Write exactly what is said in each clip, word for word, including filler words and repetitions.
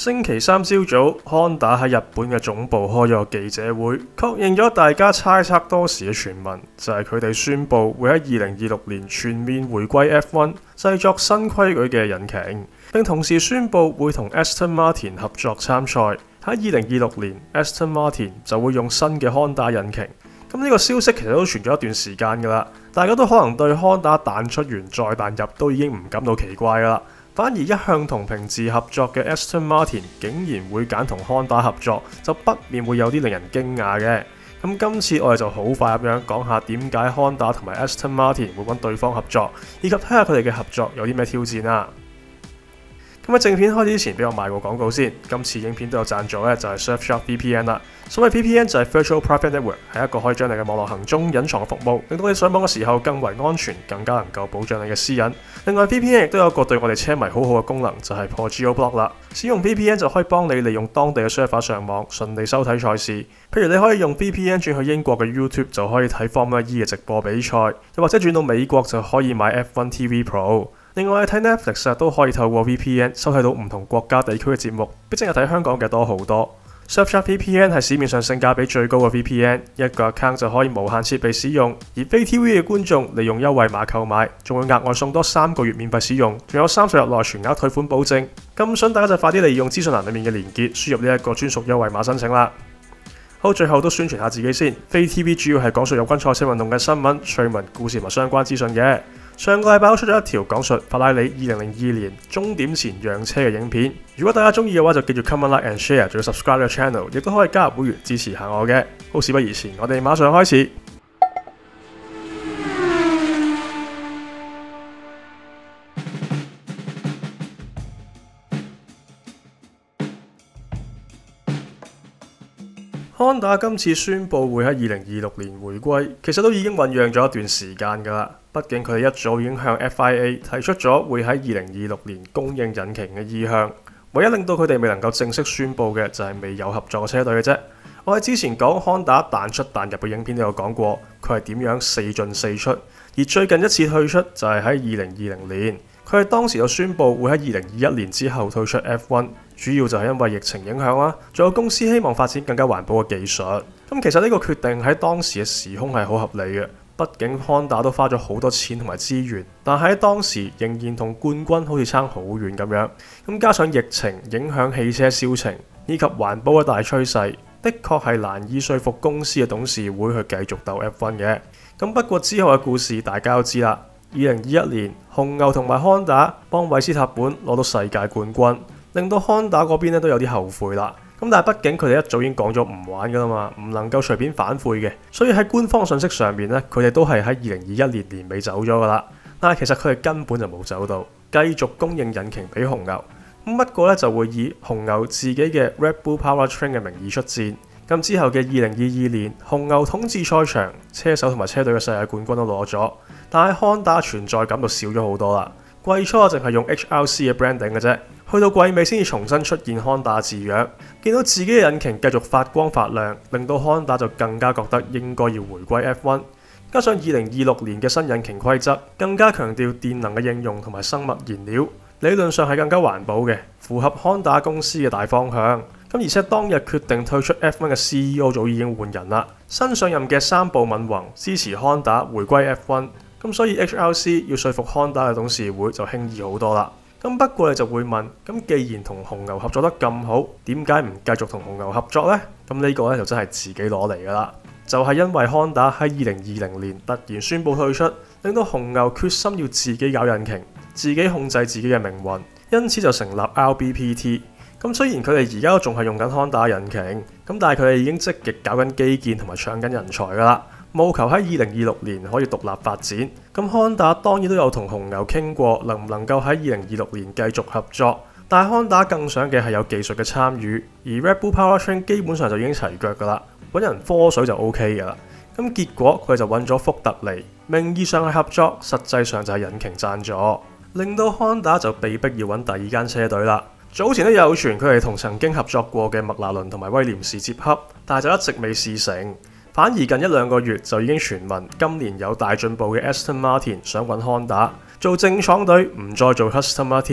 星期三朝早 ，Honda 喺日本嘅總部開咗個記者會，確認咗大家猜測多時嘅傳聞，就係佢哋宣布會喺二零二六年全面回歸 F 一，製作新規矩嘅引擎，並同時宣布會同 Aston Martin 合作參賽。喺二零二六年 ，Aston Martin 就會用新嘅 Honda 引擎。咁呢個消息其實都傳咗一段時間㗎啦，大家都可能對 Honda 彈出完再彈入都已經唔感到奇怪㗎啦。反而一向同平治合作嘅 Aston Martin 竟然會揀同 Honda 合作，就不免會有啲令人驚訝嘅。咁今次我哋就好快咁樣講下點解 Honda 同埋 Aston Martin 會揾對方合作，以及睇下佢哋嘅合作有啲咩挑戰啦。咁喺正片開始之前，俾我賣個廣告先。今次影片都有贊助嘅，就係 Surfshark V P N 啦。所謂 V P N 就係 Virtual Private Network， 係一個可以將你嘅網絡行蹤隱藏嘅服務，令到你上網嘅時候更為安全，更加能夠保障你嘅私隱。另外 V P N 亦都有一個對我哋車迷好好嘅功能，就係破 Geoblock 啦。使用 V P N 就可以幫你利用當地嘅 server 上網，順利收睇賽事。譬如你可以用 V P N 轉去英國嘅 YouTube 就可以睇 Formula E 嘅直播比賽，又或者轉到美國就可以買 F 一 T V Pro。另外睇 Netflix 都可以透過 V P N 收睇到唔同國家地區嘅節目，比淨係睇香港嘅多好多。Surfshark V P N 係市面上性價比最高嘅 V P N， 一個 account 就可以無限設備使用，而非 T V 嘅觀眾利用優惠碼購買，仲會額外送多三個月免費使用，仲有三十日內全額退款保證。咁想大家就快啲利用資訊欄裡面嘅連結，輸入呢一個專屬優惠碼申請啦。好，最後都宣傳下自己先。飛 T V 主要係講述有關賽車運動嘅新聞、趣聞、故事同埋相關資訊嘅。上個禮拜我出咗一條講述法拉利二零零二年終點前讓車嘅影片。如果大家中意嘅話，就記住 comment like and share， 仲要 subscribe 呢個 channel， 亦都可以加入會員支持下我嘅。好，事不宜遲，我哋馬上開始。Honda 今次宣布會喺二零二六年回歸，其實都已經醖釀咗一段時間㗎啦。畢竟佢哋一早已經向 F I A 提出咗會喺二零二六年供應引擎嘅意向，唯一令到佢哋未能夠正式宣布嘅就係未有合作嘅車隊嘅啫。我喺之前講 Honda 彈出彈入嘅影片都有講過，佢係點樣四進四出，而最近一次退出就係喺二零二零年，佢係當時就宣布會喺二零二一年之後退出 F 一，主要就係因為疫情影響啦，仲有公司希望發展更加環保嘅技術。咁其實呢個決定喺當時嘅時空係好合理嘅。畢竟 Honda 都花咗好多錢同埋資源，但喺當時仍然同冠軍好似差好遠咁樣。咁加上疫情影響汽車銷情以及環保嘅大趨勢，的確係難以說服公司嘅董事會去繼續鬥 F 一 嘅。咁不過之後嘅故事大家都知啦。二零二一年，紅牛同埋 Honda 幫韋斯塔本攞到世界冠軍，令到 Honda 嗰邊咧都有啲後悔啦。咁但係畢竟佢哋一早已經講咗唔玩噶啦嘛，唔能夠隨便反悔嘅，所以喺官方信息上面咧，佢哋都係喺二零二一年年尾走咗噶啦。但係其實佢哋根本就冇走到，繼續供應引擎俾紅牛。咁不過咧就會以紅牛自己嘅 Red Bull Powertrain 嘅名義出戰。咁之後嘅二零二二年，紅牛統治賽場，車手同埋車隊嘅世界冠軍都攞咗，但係 Honda 存在感就少咗好多啦。季初淨係用 H R C 嘅 branding 嘅啫，去到季尾先至重新出現 Honda 字樣，見到自己嘅引擎繼續發光發亮，令到 Honda 就更加覺得應該要回歸 F 一。加上二零二六年嘅新引擎規則，更加強調電能嘅應用同埋生物燃料，理論上係更加環保嘅，符合 Honda 公司嘅大方向。咁而且當日決定退出 F 一 嘅 C E O 早已經換人啦，新上任嘅三浦敏宏支持 Honda 回歸 F 一。咁所以 H R C 要說服 Honda 嘅董事會就輕易好多啦。咁不過你就會問，咁既然同紅牛合作得咁好，點解唔繼續同紅牛合作呢？咁呢個咧就真係自己攞嚟噶啦。就係因為 Honda 喺二零二零年突然宣布退出，令到紅牛決心要自己搞引擎，自己控制自己嘅命運，因此就成立 R B P T。咁雖然佢哋而家都仲係用緊 Honda 引擎，咁但係佢哋已經積極搞緊基建同埋搶緊人才噶啦。務求喺二零二六年可以獨立發展，咁 Honda 當然都有同紅牛傾過，能唔能夠喺二零二六年繼續合作。但係 Honda 更想嘅係有技術嘅參與，而 Red Bull Powertrain 基本上就已經齊腳㗎啦，揾人科水就 O K 㗎啦。咁結果佢就揾咗福特尼，名義上係合作，實際上就係引擎贊助，令到 Honda 就被逼要揾第二間車隊啦。早前都有傳佢哋同曾經合作過嘅麥拿倫同埋威廉士接洽，但係就一直未試成。反而近一兩個月就已經傳聞，今年有大進步嘅 Aston Martin 想揾 Honda 做正廠隊，唔再做 Customer Team。咁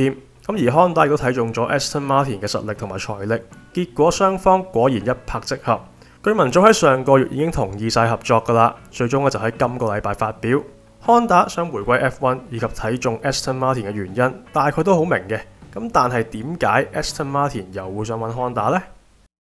咁而 Honda 亦都睇中咗 Aston Martin 嘅實力同埋財力，結果雙方果然一拍即合。據聞早喺上個月已經同意晒合作㗎啦，最終咧就喺今個禮拜發表。Honda 想回歸 F 一 以及睇中 Aston Martin 嘅原因，大概都好明嘅。咁但係點解 Aston Martin 又會想揾 Honda 呢？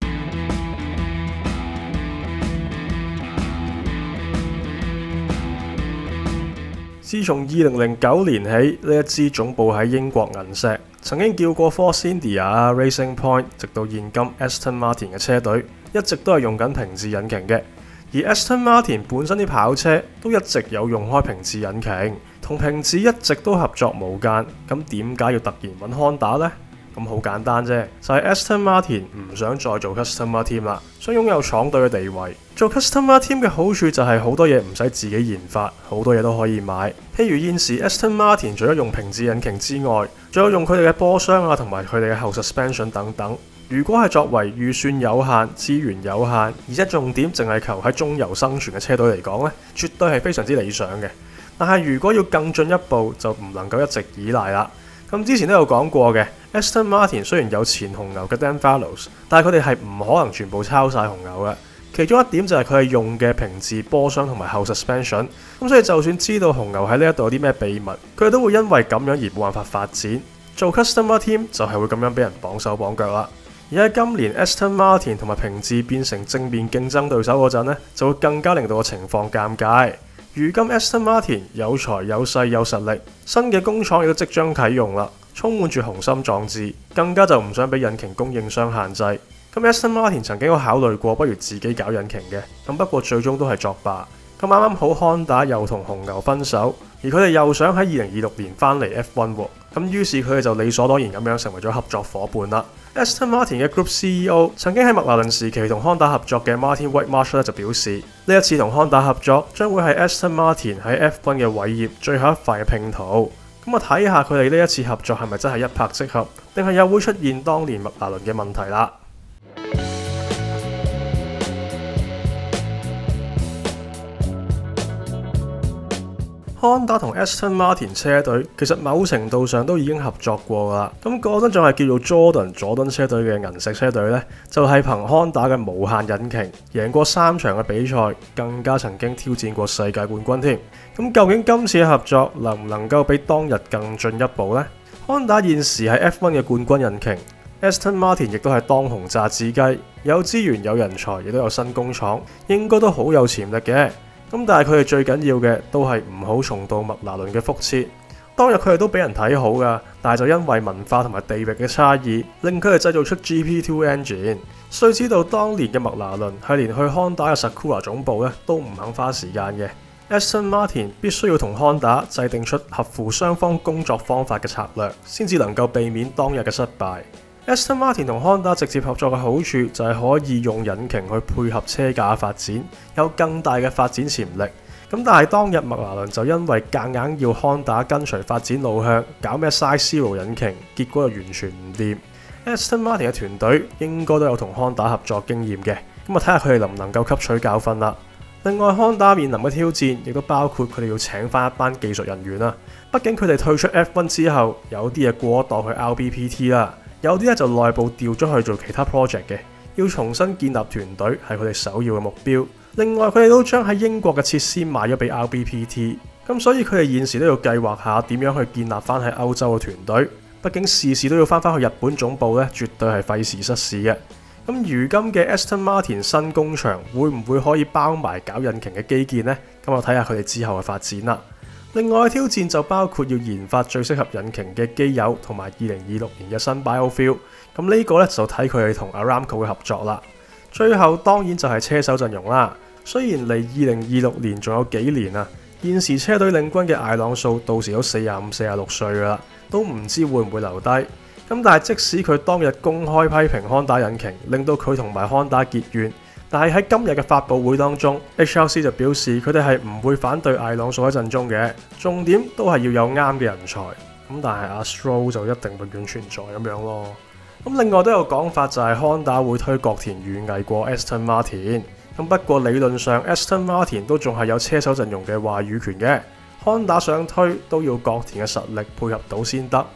自從二零零九年起，呢一支總部喺英國銀石，曾經叫過 Force India 啊、Racing Point， 直到現今 Aston Martin 嘅車隊一直都係用緊平治引擎嘅。而 Aston Martin 本身啲跑車都一直有用開平治引擎，同平治一直都合作無間。咁點解要突然揾 Honda 呢？咁好簡單啫，就係 Aston Martin 唔想再做 Customer Team 啦，想擁有廠隊嘅地位。做 Customer Team 嘅好處就係好多嘢唔使自己研發，好多嘢都可以買。譬如現時 Aston Martin 除咗用平治引擎之外，仲有用佢哋嘅波箱啊，同埋佢哋嘅後 suspension 等等。如果係作為預算有限、資源有限，而且重點淨係求喺中游生存嘅車隊嚟講呢，絕對係非常之理想嘅。但係如果要更進一步，就唔能夠一直依賴啦。咁之前都有講過嘅 ，Aston Martin 雖然有前紅牛嘅 Dan Fallows， 但係佢哋係唔可能全部抄晒紅牛嘅。其中一點就係佢係用嘅平治波箱同埋後 suspension， 咁所以就算知道紅牛喺呢一度有啲咩秘密，佢哋都會因為咁樣而冇辦法發展。做 Customer Team 就係會咁樣俾人綁手綁腳啦。而喺今年 Aston Martin 同埋平治變成正面競爭對手嗰陣呢，就會更加令到個情況尷尬。如今 Aston Martin 有財有勢有實力，新嘅工廠亦都即將啟用啦，充滿住雄心壯志，更加就唔想俾引擎供應商限制。咁 Aston Martin 曾經有考慮過不如自己搞引擎嘅，咁不過最終都係作罷。咁啱啱好 Honda 又同紅牛分手，而佢哋又想喺二零二六年翻嚟 F 一 喎，咁於是佢哋就理所當然咁樣成為咗合作伙伴啦。Aston Martin 嘅 Group C E O 曾經喺麥拿倫時期同 Honda 合作嘅 Martin Whitmarsh 咧就表示，呢一次同 Honda 合作將會係 Aston Martin 喺 F 一 嘅偉業最後一塊嘅拼圖。咁啊睇下佢哋呢一次合作係咪真係一拍即合，定係又會出現當年麥拿倫嘅問題啦。Honda 同 Aston Martin 車隊其實某程度上都已經合作過啦。咁嗰陣仲係叫做 Jordan 佐敦車隊嘅銀石車隊呢，就係、是、憑 Honda 嘅無限引擎贏過三場嘅比賽，更加曾經挑戰過世界冠軍添。咁究竟今次嘅合作能唔能夠比當日更進一步呢？ Honda 現時係 F 一 嘅冠軍引擎， Aston Martin 亦都係當紅炸子雞，有資源有人才，亦都有新工廠，應該都好有潛力嘅。咁但係佢哋最緊要嘅都係唔好重蹈麥拿倫嘅覆轍。當日佢哋都俾人睇好噶，但係就因為文化同埋地域嘅差異，令佢哋製造出 G P 二 engine。須知道當年嘅麥拿倫係連去 Honda 嘅 Sakura 總部咧都唔肯花時間嘅。Aston Martin 必須要同 Honda 制定出合乎雙方工作方法嘅策略，先至能夠避免當日嘅失敗。Aston Martin 同 Honda 直接合作嘅好處就係可以用引擎去配合車架發展，有更大嘅發展潛力。咁但係當日麥拿倫就因為夾硬要 Honda 跟隨發展路向，搞咩 Side Zero 引擎，結果就完全唔掂。Aston Martin 嘅團隊應該都有同 Honda 合作經驗嘅，咁啊睇下佢哋能唔能夠吸取教訓啦。另外 Honda 面臨嘅挑戰亦都包括佢哋要請翻一班技術人員啦。畢竟佢哋退出 F 一 之後，有啲嘢過咗檔去 R B P T 啦。有啲咧就內部調咗去做其他 project 嘅，要重新建立團隊係佢哋首要嘅目標。另外佢哋都將喺英國嘅設施賣咗俾 R B P T， 咁所以佢哋現時都要計劃下點樣去建立翻喺歐洲嘅團隊。畢竟事事都要翻返去日本總部咧，絕對係費時失事嘅。咁如今嘅 Aston Martin 新工場會唔會可以包埋搞引擎嘅基建呢？咁我睇下佢哋之後嘅發展啦。另外嘅挑戰就包括要研發最適合引擎嘅機油，同埋二零二六年嘅新 biofuel。咁呢個咧就睇佢哋同 Aramco 嘅合作啦。最後當然就係車手陣容啦。雖然離二零二六年仲有幾年啊，現時車隊領軍嘅艾朗素到時都四十五、四十六歲噶啦，都唔知會唔會留低。咁但係即使佢當日公開批評 Honda 引擎，令到佢同埋 Honda 結怨。但係喺今日嘅發佈會當中 ，H R C 就表示佢哋係唔會反對艾朗素喺陣中嘅，重點都係要有啱嘅人才。咁但係阿 Stroll 就一定永遠存在咁樣咯。咁另外都有講法就係 Honda 會推角田裕毅過 Aston Martin。咁不過理論上 Aston Martin 都仲係有車手陣容嘅話語權嘅，Honda 想推都要角田嘅實力配合到先得。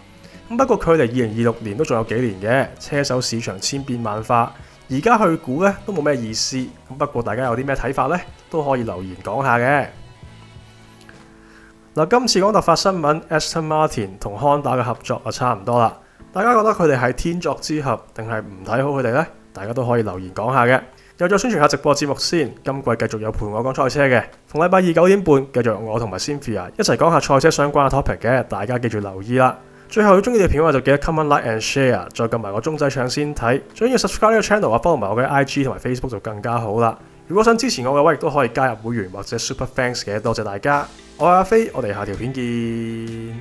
咁不過距離二零二六年都仲有幾年嘅，車手市場千變萬化，而家去估咧都冇咩意思。咁不過大家有啲咩睇法呢？都可以留言講下嘅。嗱，今次講突發新聞 Aston Martin 同 Honda 嘅合作就差唔多啦。大家覺得佢哋係天作之合，定係唔睇好佢哋呢？大家都可以留言講下嘅。又再宣傳下直播節目先，今季繼續有陪我講賽車嘅，逢禮拜二九點半繼續我同埋 Cynthia 一齊講下賽車相關嘅 topic 嘅，大家記住留意啦。最後，如果中意嘅片嘅話就記得 comment like and share， 再撳埋個鐘仔搶先睇。最緊要 subscribe 呢個 channel 啊 ，follow 埋我嘅 I G 同埋 Facebook 就更加好啦。如果想支持我嘅話，亦都可以加入會員或者 Super Thanks 嘅，多謝大家。我係阿飛，我哋下條片見。